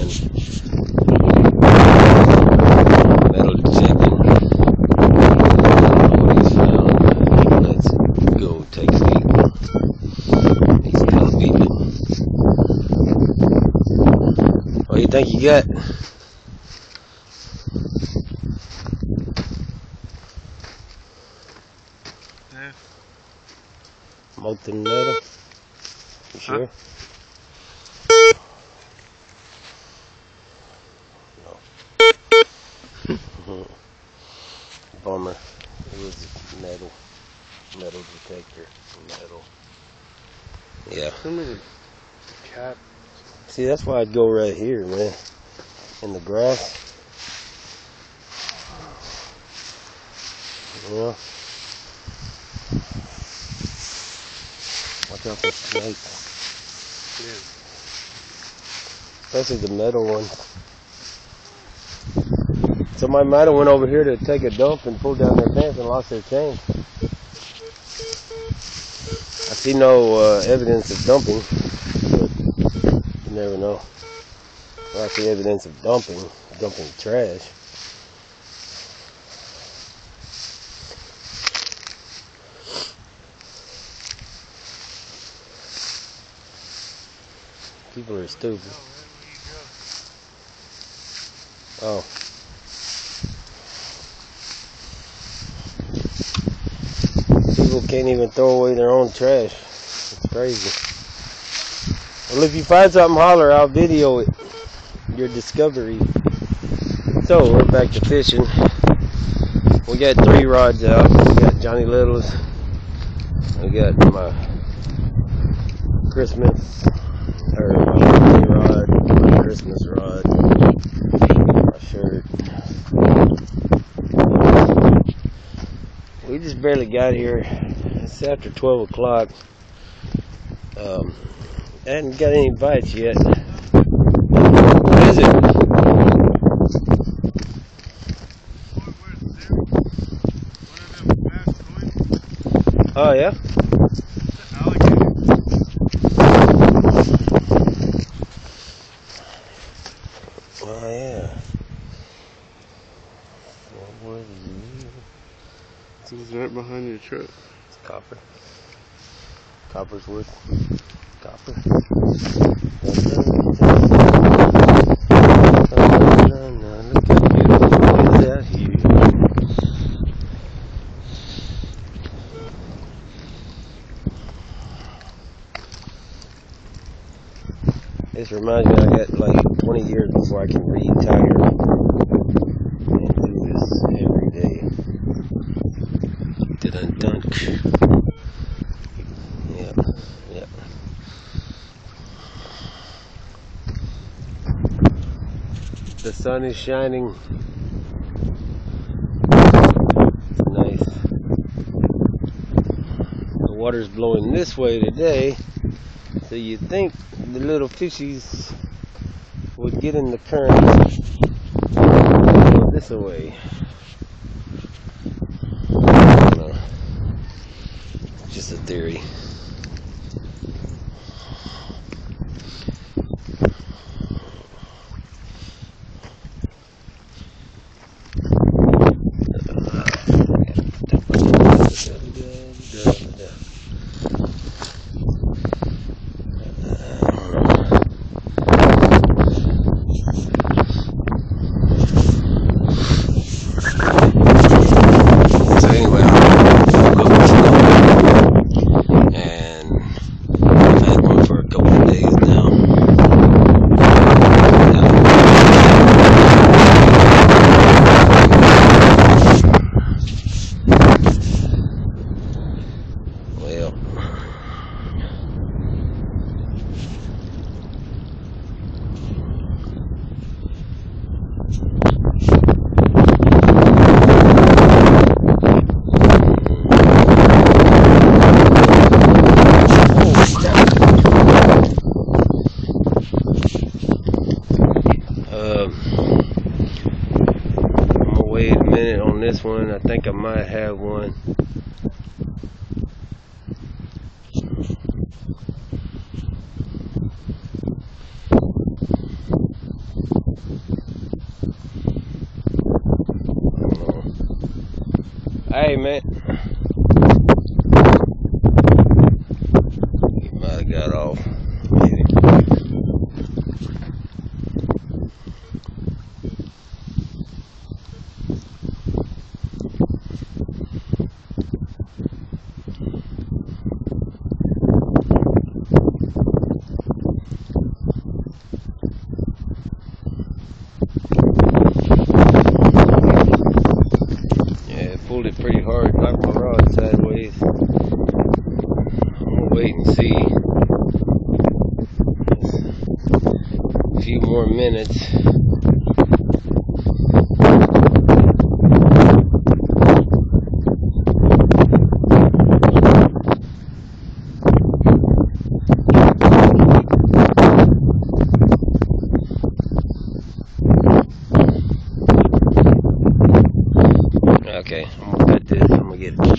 metal detecting. What he's found. Let's go take a peek. He's still beeping. What do you think you got? Yeah. Molten metal? You sure? No. Bummer. It was metal detector. Metal. Yeah. Some of the cap. See, that's why I'd go right here, man. In the grass. Yeah. Watch out for snakes. Yeah. Especially the metal one. Somebody might have went over here to take a dump and pulled down their pants and lost their chain. I see no evidence of dumping, but you never know. Well, I see evidence of dumping trash. People are stupid. Oh. People can't even throw away their own trash. It's crazy. Well, if you find something, holler. I'll video it. Your discovery. So, we're back to fishing. We got 3 rods out. We got Johnny Little's. We got my Christmas, or my birthday rod, my Christmas rod, my shirt. We just barely got here. It's after 12 o'clock. I hadn't got any bites yet. What is it? Oh, yeah? Oh, yeah. What is it? It's right behind your truck. It's copper. Copper's wood. Copper. Look how beautiful it is out here. This reminds me I got like 20 years before I can retire and do this every day. Dun-dun-dun. Yep, yep. The sun is shining. It's nice. The water's blowing this way today, so you'd think the little fishies would get in the current and go this way. No, just a theory. This one, I think I might have one. Hey, man. He might have got off. Maybe. Pulled it pretty hard, knocked my rod sideways. I'm gonna wait and see. A few more minutes. Okay, I'm gonna cut this. I'm gonna get it.